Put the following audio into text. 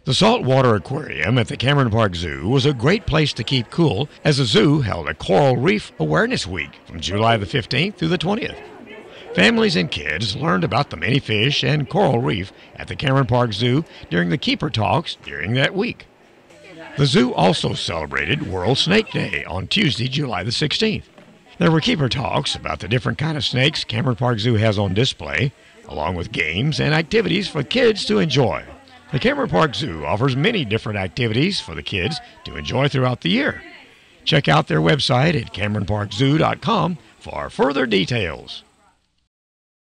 The saltwater aquarium at the Cameron Park Zoo was a great place to keep cool as the zoo held a Coral Reef Awareness Week from July the 15th through the 20th. Families and kids learned about the many fish and coral reef at the Cameron Park Zoo during the Keeper Talks during that week. The zoo also celebrated World Snake Day on Tuesday, July the 16th. There were Keeper Talks about the different kind of snakes Cameron Park Zoo has on display, along with games and activities for kids to enjoy. The Cameron Park Zoo offers many different activities for the kids to enjoy throughout the year. Check out their website at CameronParkZoo.com for further details.